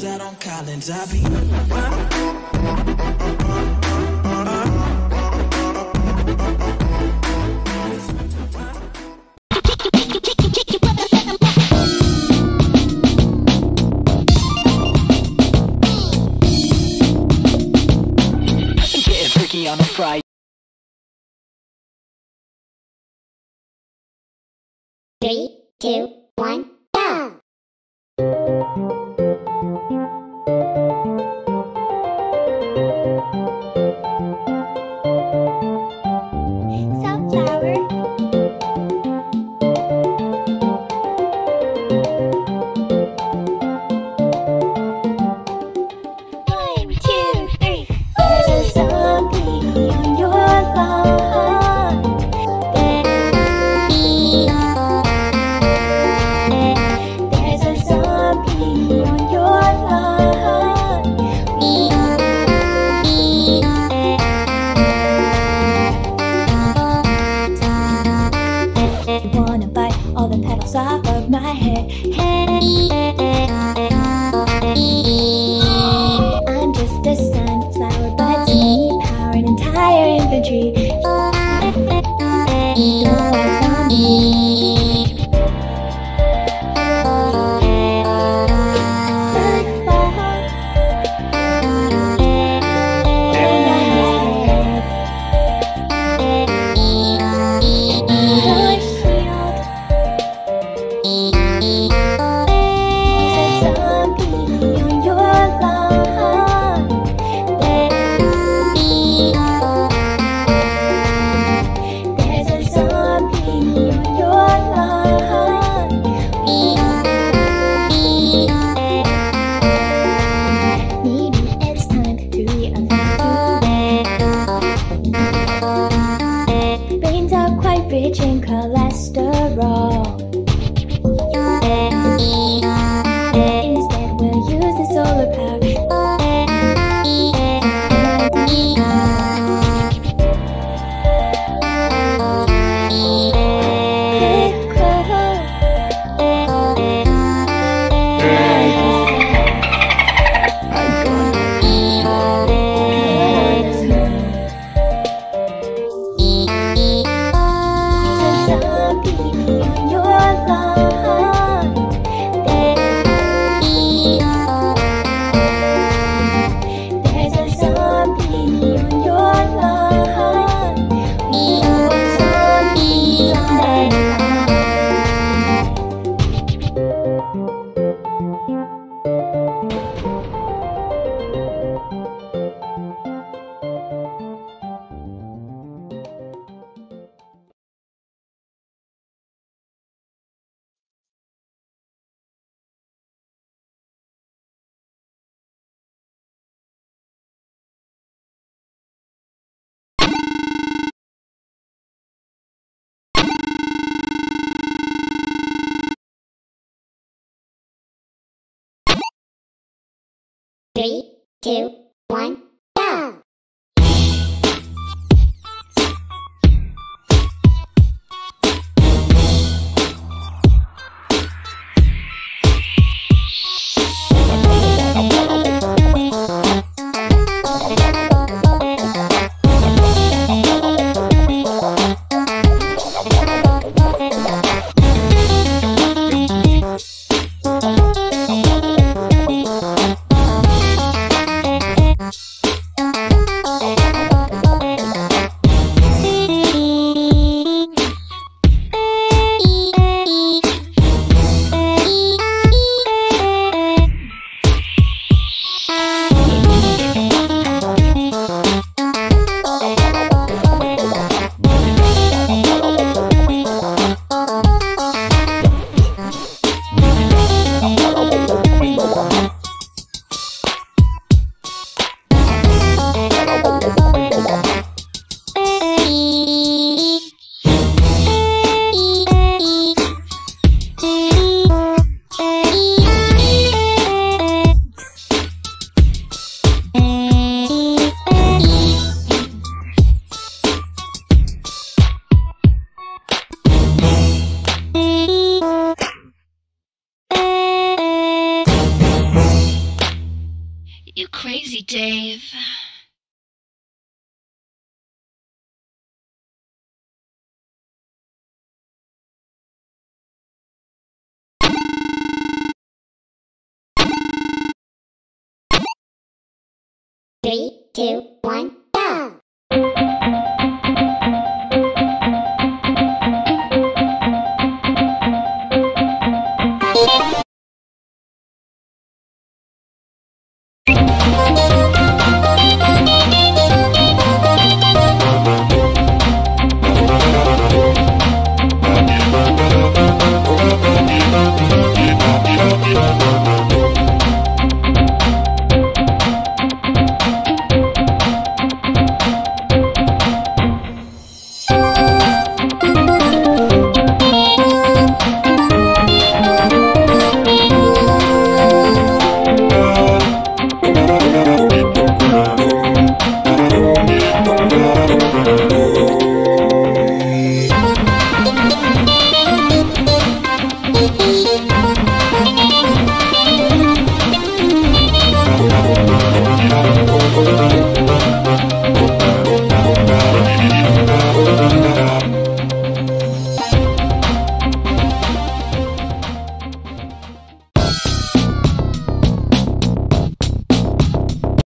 goes out on Collins. I be. Getting freaky on a Friday. 3, 2, 1, go! Sunflower. 1, 2, 3. There's a zombie on your lawn. There's a zombie on your lawn. You wanna bite all the petals off of my hair. I'm just a sunflower, but to me, power and entire infantry. You're a zombie. Rich in cholesterol. Instead, we'll use the solar power. Three, 2, 1, go! you crazy, Dave? Three, two, one.